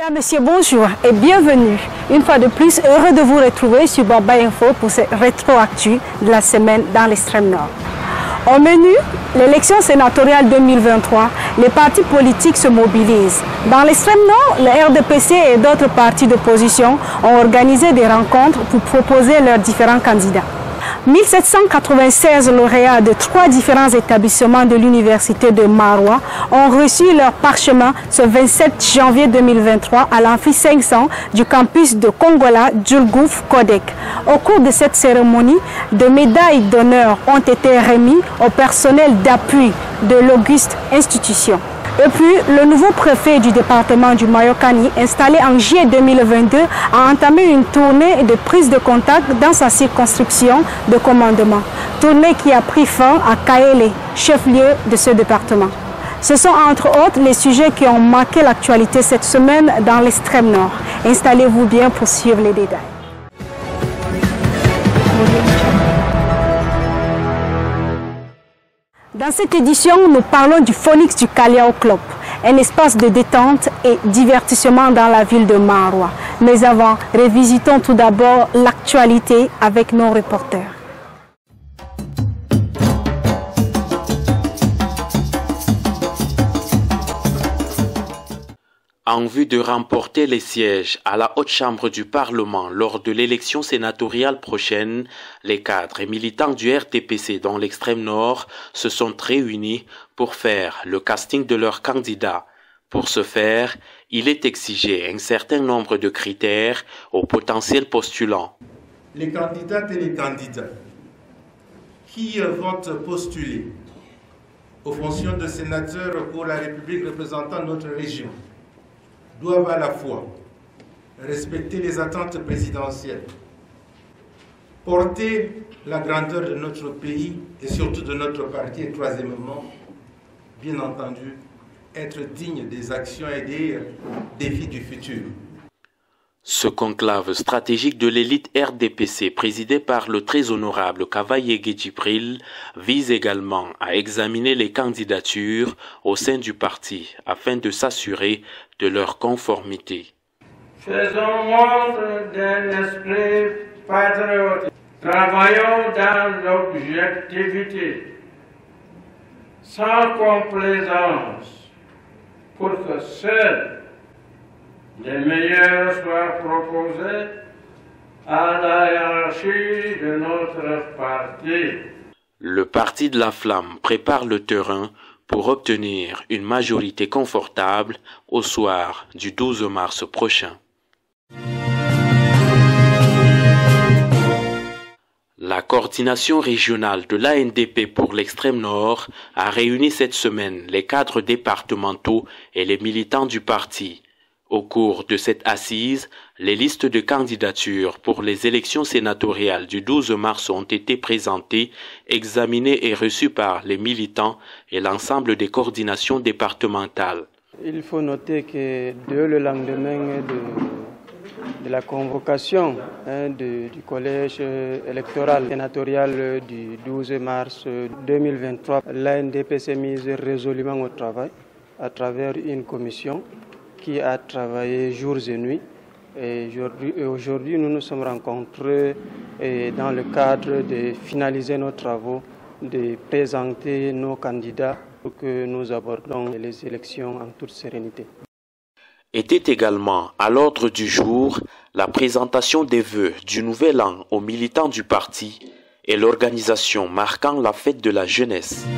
Mesdames, Messieurs, bonjour et bienvenue. Une fois de plus, heureux de vous retrouver sur Baba Info pour cette rétroactu de la semaine dans l'extrême nord. Au menu, l'élection sénatoriale 2023, les partis politiques se mobilisent. Dans l'extrême nord, le RDPC et d'autres partis d'opposition ont organisé des rencontres pour proposer leurs différents candidats. 1796 lauréats de 3 différents établissements de l'université de Maroua ont reçu leur parchemin ce 27 janvier 2023 à l'amphi 500 du campus de Kongola Djulgouf Kodek. Au cours de cette cérémonie, des médailles d'honneur ont été remises au personnel d'appui de l'auguste institution. Et puis, le nouveau préfet du département du Mayokani, installé en juillet 2022, a entamé une tournée de prise de contact dans sa circonscription de commandement. Tournée qui a pris fin à Kaélé, chef-lieu de ce département. Ce sont entre autres les sujets qui ont marqué l'actualité cette semaine dans l'extrême nord. Installez-vous bien pour suivre les détails. Dans cette édition, nous parlons du Phonix du Kaliao Club, un espace de détente et divertissement dans la ville de Maroua. Mais avant, revisitons tout d'abord l'actualité avec nos reporters. En vue de remporter les sièges à la Haute Chambre du Parlement lors de l'élection sénatoriale prochaine, les cadres et militants du RDPC dans l'extrême nord se sont réunis pour faire le casting de leurs candidats. Pour ce faire, il est exigé un certain nombre de critères aux potentiels postulants. Les candidates et les candidats qui vont postuler aux fonctions de sénateurs pour la République représentant notre région doivent à la fois respecter les attentes présidentielles, porter la grandeur de notre pays et surtout de notre parti, et troisièmement, bien entendu, être digne des actions et des défis du futur. Ce conclave stratégique de l'élite RDPC, présidé par le très honorable Kavaye Djibril, vise également à examiner les candidatures au sein du parti afin de s'assurer de leur conformité. Faisons montre d'un esprit patriotique. Travaillons dans l'objectivité, sans complaisance, pour que seuls les meilleurs soient proposés à la hiérarchie de notre parti. Le Parti de la Flamme prépare le terrain pour obtenir une majorité confortable au soir du 12 mars prochain. La coordination régionale de l'ANDP pour l'extrême nord a réuni cette semaine les cadres départementaux et les militants du parti. Au cours de cette assise, les listes de candidatures pour les élections sénatoriales du 12 mars ont été présentées, examinées et reçues par les militants et l'ensemble des coordinations départementales. Il faut noter que dès le lendemain de la convocation du collège électoral sénatorial du 12 mars 2023, l'ANDP s'est mise résolument au travail à travers une commission qui a travaillé jours et nuits. Et aujourd'hui, nous nous sommes rencontrés dans le cadre de finaliser nos travaux, de présenter nos candidats pour que nous abordons les élections en toute sérénité. Était également à l'ordre du jour la présentation des vœux du nouvel an aux militants du parti et l'organisation marquant la fête de la jeunesse.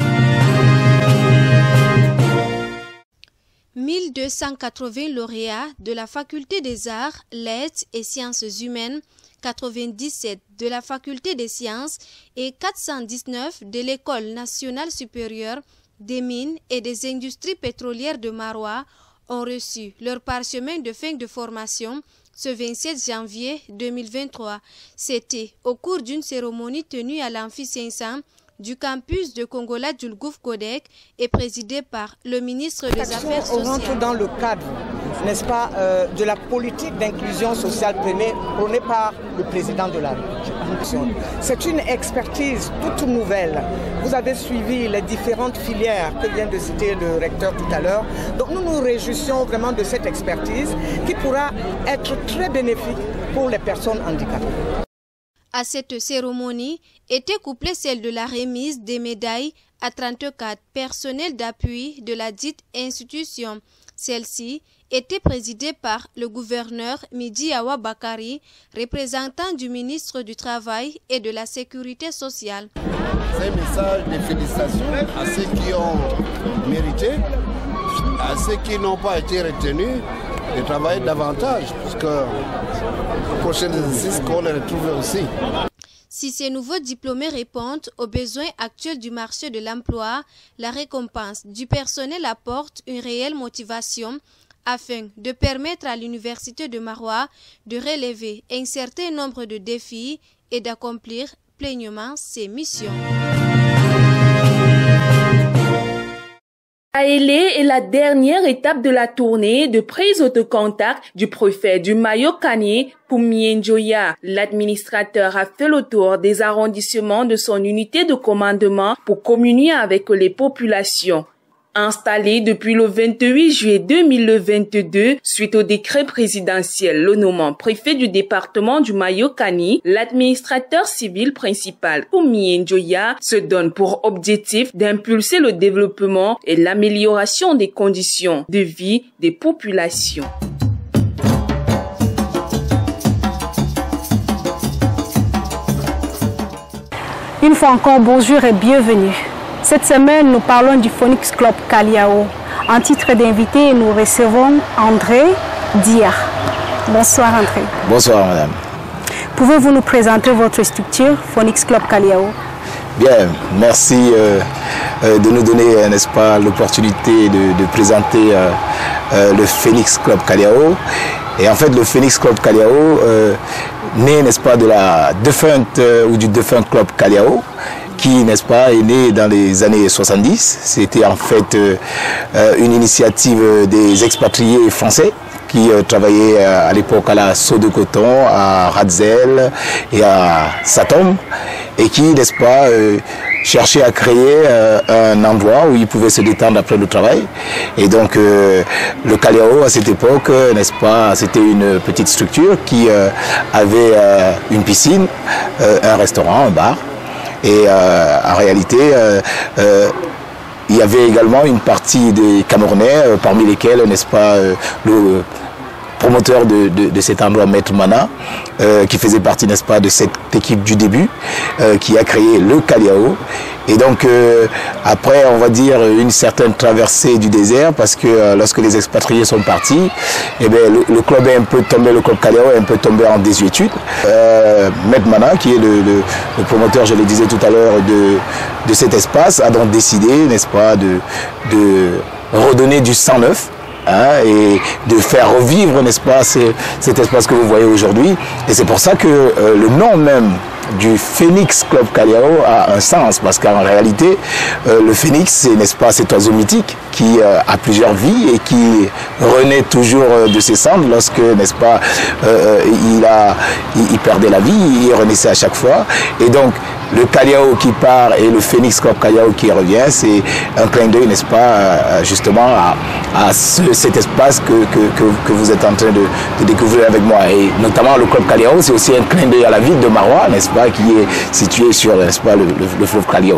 1280 lauréats de la Faculté des Arts, Lettres et Sciences Humaines, 97 de la Faculté des Sciences et 419 de l'École nationale supérieure des mines et des industries pétrolières de Maroua ont reçu leur parchemin de fin de formation ce 27 janvier 2023. C'était au cours d'une cérémonie tenue à l'amphi 500 du campus de Kongola Djulgouf Kodek et présidé par le ministre des Affaires sociales. On rentre dans le cadre, n'est-ce pas, de la politique d'inclusion sociale prônée par le président de la République. C'est une expertise toute nouvelle. Vous avez suivi les différentes filières que vient de citer le recteur tout à l'heure. Donc nous nous réjouissons vraiment de cette expertise qui pourra être très bénéfique pour les personnes handicapées. À cette cérémonie était couplée celle de la remise des médailles à 34 personnels d'appui de la dite institution. Celle-ci était présidée par le gouverneur Midi Awa Bakari, représentant du ministre du Travail et de la Sécurité sociale. C'est un message de félicitations à ceux qui ont mérité, à ceux qui n'ont pas été retenus, de travailler davantage, puisque le prochain exercice qu'on les retrouve aussi. Si ces nouveaux diplômés répondent aux besoins actuels du marché de l'emploi, la récompense du personnel apporte une réelle motivation afin de permettre à l'Université de Maroua de relever un certain nombre de défis et d'accomplir pleinement ses missions. Aélé est la dernière étape de la tournée de prise de contact du préfet du Mayo-Kani, Poumien Njoya. L'administrateur a fait le tour des arrondissements de son unité de commandement pour communier avec les populations. Installé depuis le 28 juillet 2022, suite au décret présidentiel le nommant préfet du département du Mayo-Kani, l'administrateur civil principal, Poumien Njoya, se donne pour objectif d'impulser le développement et l'amélioration des conditions de vie des populations. Une fois encore, bonjour et bienvenue. Cette semaine, nous parlons du Phoenix Club Kaliao. En titre d'invité, nous recevons André Dia. Bonsoir André. Bonsoir madame. Pouvez-vous nous présenter votre structure, Phoenix Club Kaliao? Bien, merci de nous donner, n'est-ce pas, l'opportunité de présenter le Phoenix Club Kaliao. Et en fait, le Phoenix Club Kaliao, né, n'est-ce pas, de la défunte ou du défunt Club Kaliao, qui, n'est-ce pas, est né dans les années 70. C'était en fait une initiative des expatriés français qui travaillaient à l'époque à la Sceaux de Coton, à Ratzel et à Satom, et qui, n'est-ce pas, cherchaient à créer un endroit où ils pouvaient se détendre après le travail. Et donc le Kaliao à cette époque, n'est-ce pas, c'était une petite structure qui avait une piscine, un restaurant, un bar. Et en réalité, il y avait également une partie des Camerounais, parmi lesquels, n'est-ce pas, le promoteur de cet endroit, Maître Mana, qui faisait partie, n'est-ce pas, de cette équipe du début, qui a créé le Kaliao. Et donc, après, on va dire, une certaine traversée du désert, parce que lorsque les expatriés sont partis, eh bien, le club est un peu tombé, le club Kaliao est un peu tombé en désuétude. Maître Mana, qui est le promoteur, je le disais tout à l'heure, de cet espace, a donc décidé, n'est-ce pas, de redonner du sang neuf. Et de faire revivre, n'est-ce pas, cet espace que vous voyez aujourd'hui. Et c'est pour ça que le nom même du Phoenix Club Kaliao a un sens, parce qu'en réalité, le phénix, c'est, n'est-ce pas, cet oiseau mythique qui a plusieurs vies et qui renaît toujours de ses cendres lorsque, n'est-ce pas, il perdait la vie, il renaissait à chaque fois. Et donc, le Kaliao qui part et le Phoenix Club Kaliao qui revient, c'est un clin d'œil, n'est-ce pas, justement à cet espace que vous êtes en train de découvrir avec moi. Et notamment le Club Kaliao, c'est aussi un clin d'œil à la ville de Maroua, n'est-ce pas, qui est située sur, n'est-ce pas, le fleuve Kaliao.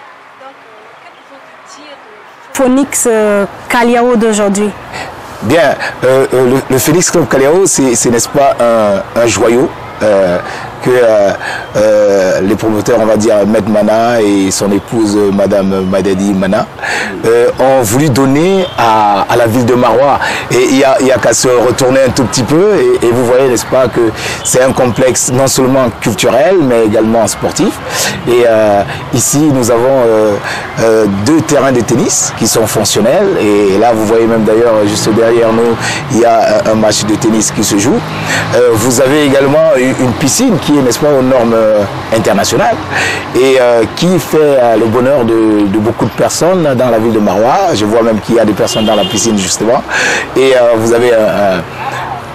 Phoenix Kaliao d'aujourd'hui. Bien, le Phoenix Club Kaliao, c'est, n'est-ce pas, un joyau que les promoteurs, on va dire, Maître Mana et son épouse, Madame Madadi Mana, ont voulu donner à la ville de Maroua. Et il y a qu'à se retourner un tout petit peu et vous voyez, n'est-ce pas, que c'est un complexe non seulement culturel, mais également sportif. Et ici, nous avons 2 terrains de tennis qui sont fonctionnels. Et là, vous voyez même d'ailleurs, juste derrière nous, il y a un match de tennis qui se joue. Vous avez également une piscine qui est, n'est-ce pas, aux normes internationales et qui fait le bonheur de beaucoup de personnes dans la ville de Maroua. Je vois même qu'il y a des personnes dans la piscine justement. Et vous avez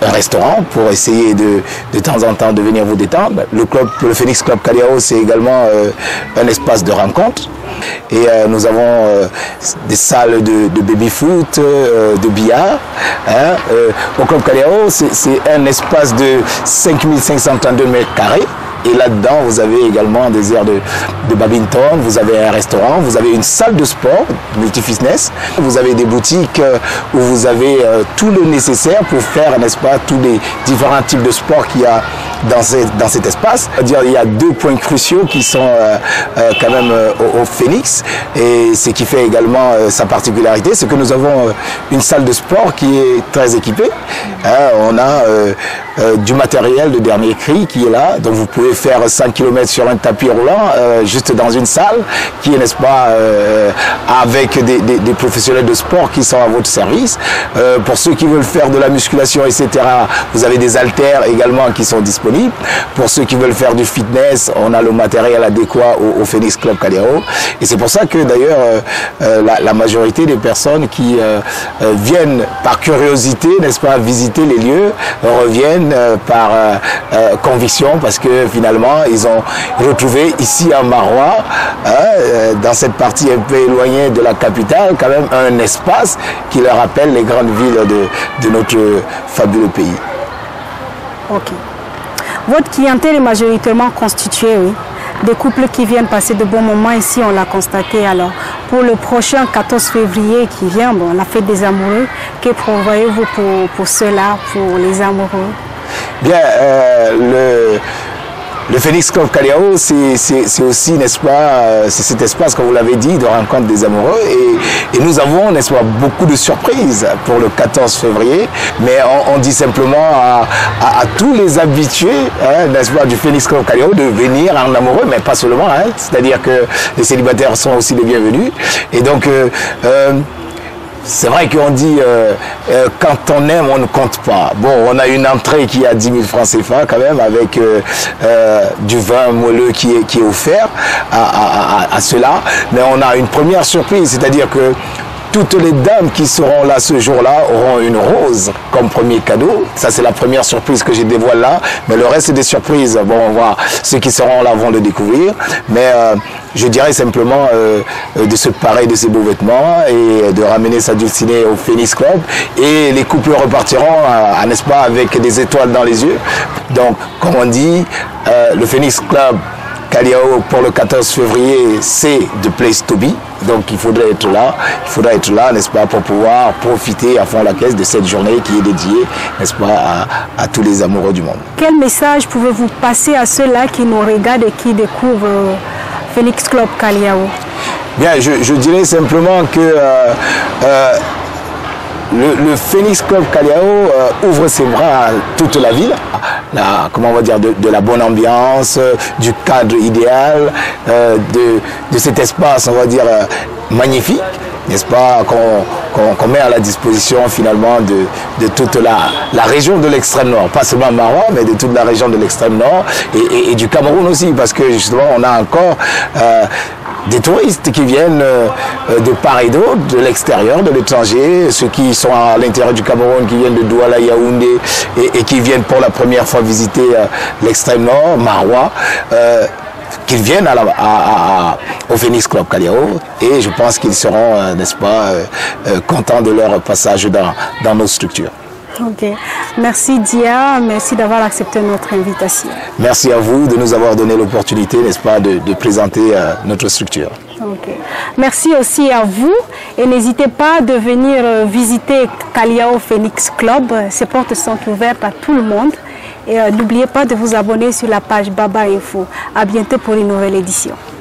un restaurant pour essayer de temps en temps de venir vous détendre. Le Phoenix Club Kaliao, c'est également un espace de rencontre. Et nous avons des salles de baby-foot, de billard. Au Club Kaliao, c'est un espace de 5532 mètres carrés. Et là-dedans, vous avez également des aires de badminton, vous avez un restaurant, vous avez une salle de sport, multi-fitness, vous avez des boutiques où vous avez tout le nécessaire pour faire, n'est-ce pas, tous les différents types de sports qu'il y a dans cet espace. Il y a 2 points cruciaux qui sont quand même au Phoenix, et ce qui fait également sa particularité, c'est que nous avons une salle de sport qui est très équipée. On a du matériel de dernier cri qui est là, donc vous pouvez faire 100 km sur un tapis roulant, juste dans une salle qui est, n'est-ce pas, avec des professionnels de sport qui sont à votre service. Pour ceux qui veulent faire de la musculation, etc., vous avez des haltères également qui sont disponibles. Pour ceux qui veulent faire du fitness, on a le matériel adéquat au Phoenix Club Kaliao. Et c'est pour ça que d'ailleurs, la majorité des personnes qui viennent par curiosité, n'est-ce pas, visiter les lieux, reviennent par conviction, parce que finalement, ils ont retrouvé ici à Maroua, dans cette partie un peu éloignée de la capitale, quand même un espace qui leur rappelle les grandes villes de notre fabuleux pays. Ok. Votre clientèle est majoritairement constituée, oui, des couples qui viennent passer de bons moments ici, on l'a constaté. Alors, pour le prochain 14 février qui vient, bon, la fête des amoureux, que prévoyez-vous pour cela, pour les amoureux? Bien, le Phoenix Club Kaliao, c'est aussi, n'est-ce pas, c'est cet espace, comme vous l'avez dit, de rencontre des amoureux. Et nous avons, n'est-ce pas, beaucoup de surprises pour le 14 février. Mais on dit simplement à tous les habitués, n'est-ce pas, du Phoenix Club Kaliao de venir en amoureux, mais pas seulement. C'est-à-dire que les célibataires sont aussi les bienvenus. Et donc, c'est vrai qu'on dit quand on aime, on ne compte pas. Bon, on a une entrée qui est à 10 000 francs CFA quand même, avec du vin moelleux qui est offert à cela. Mais on a une première surprise, c'est-à-dire que toutes les dames qui seront là ce jour-là auront une rose comme premier cadeau. Ça, c'est la première surprise que je dévoile là. Mais le reste, c'est des surprises. Bon, on va, ceux qui seront là vont le découvrir. Mais je dirais simplement de se parer de ces beaux vêtements et de ramener sa dulcinée au Phoenix Club. Et les couples repartiront, n'est-ce pas, avec des étoiles dans les yeux. Donc, comme on dit, le Phoenix Club Kaliao pour le 14 février, c'est the place to be. Donc il faudrait être là, n'est-ce pas, pour pouvoir profiter à fond la caisse de cette journée qui est dédiée, n'est-ce pas, à tous les amoureux du monde. Quel message pouvez-vous passer à ceux-là qui nous regardent et qui découvrent Phoenix Club Kaliao? Bien, je dirais simplement que le Phoenix Club Kaliao ouvre ses bras à toute la ville. Comment on va dire, de la bonne ambiance, du cadre idéal, de cet espace, on va dire, magnifique, n'est-ce pas, qu'on met à la disposition finalement de toute la région de l'extrême nord, pas seulement Maroua, mais de toute la région de l'extrême nord et du Cameroun aussi, parce que justement on a encore des touristes qui viennent de part et d'autre, de l'extérieur, de l'étranger, ceux qui sont à l'intérieur du Cameroun, qui viennent de Douala, Yaoundé et qui viennent pour la première fois visiter l'extrême nord, Maroua, qu'ils viennent au Phoenix Club Kaliao, et je pense qu'ils seront, n'est-ce pas, contents de leur passage dans nos structures. Ok. Merci Dia, merci d'avoir accepté notre invitation. Merci à vous de nous avoir donné l'opportunité, n'est-ce pas, de présenter notre structure. Ok. Merci aussi à vous et n'hésitez pas de venir visiter Kaliao Phoenix Club. Ces portes sont ouvertes à tout le monde. Et n'oubliez pas de vous abonner sur la page Baba Info. À bientôt pour une nouvelle édition.